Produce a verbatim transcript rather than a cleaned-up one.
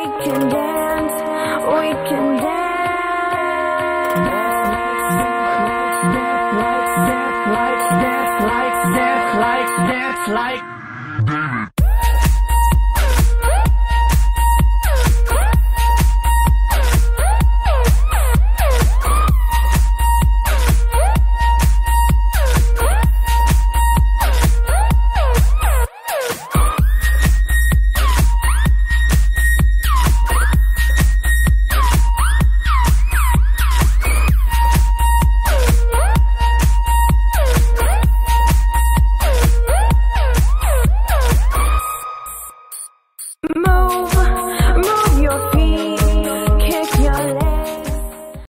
can dance, we can dance. Dance like, dance like, dance like, dance like, dance like.